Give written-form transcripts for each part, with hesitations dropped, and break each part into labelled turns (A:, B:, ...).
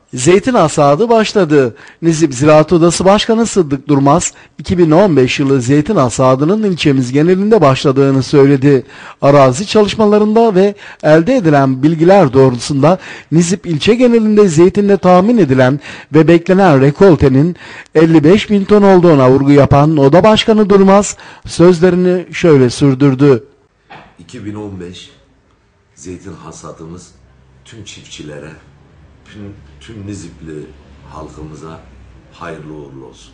A: Zeytin hasadı başladı. Nizip Ziraat Odası Başkanı Sıddık Durmaz, 2015 yılı zeytin hasadının ilçemiz genelinde başladığını söyledi. Arazi çalışmalarında ve elde edilen bilgiler doğrultusunda Nizip ilçe genelinde zeytinle tahmin edilen ve beklenen rekoltenin 55 bin ton olduğuna vurgu yapan Oda Başkanı Durmaz sözlerini şöyle sürdürdü.
B: 2015 zeytin hasadımız tüm çiftçilere, tüm Nizipli halkımıza hayırlı uğurlu olsun.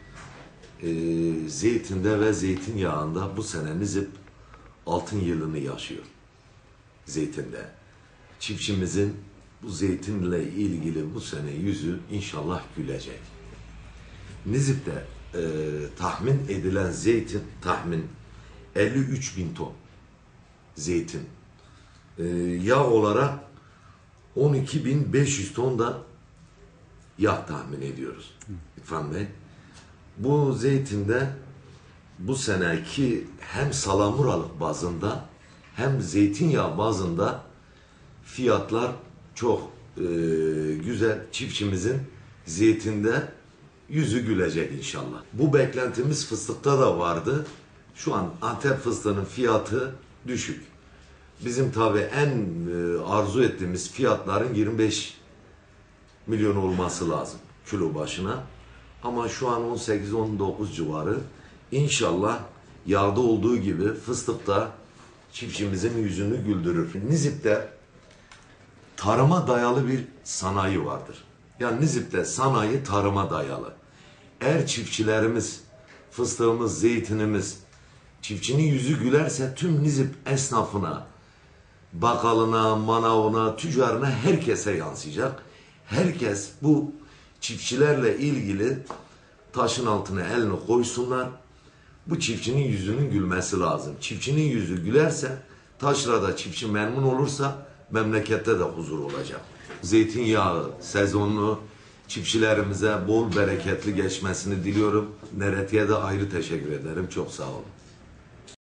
B: Zeytinde ve zeytinyağında bu sene Nizip altın yılını yaşıyor. Zeytinde. Çiftçimizin bu zeytinle ilgili bu sene yüzü inşallah gülecek. Nizip'te tahmin edilen zeytin, 53 bin ton zeytin. Yağ olarak 12.500 ton da yağ tahmin ediyoruz. İrfan Bey. Bu zeytinde bu seneki hem salamuralık bazında hem zeytinyağı bazında fiyatlar çok güzel. Çiftçimizin zeytinde yüzü gülecek inşallah. Bu beklentimiz fıstıkta da vardı. Şu an Antep fıstığının fiyatı düşük. Bizim tabii en arzu ettiğimiz fiyatların 25 milyon olması lazım kilo başına. Ama şu an 18-19 civarı. İnşallah yağda olduğu gibi fıstıkta çiftçimizin yüzünü güldürür. Nizip'te tarıma dayalı bir sanayi vardır. Yani Nizip'te sanayi tarıma dayalı. Eğer çiftçilerimiz, fıstığımız, zeytinimiz, çiftçinin yüzü gülerse tüm Nizip esnafına, bakkalına, manavına, tüccarına herkese yansıyacak. Herkes bu çiftçilerle ilgili taşın altına elini koysunlar. Bu çiftçinin yüzünün gülmesi lazım. Çiftçinin yüzü gülerse, taşrada çiftçi memnun olursa memlekette de huzur olacak. Zeytinyağı sezonunu çiftçilerimize bol bereketli geçmesini diliyorum. Nereti'ye de ayrı teşekkür ederim. Çok sağ olun.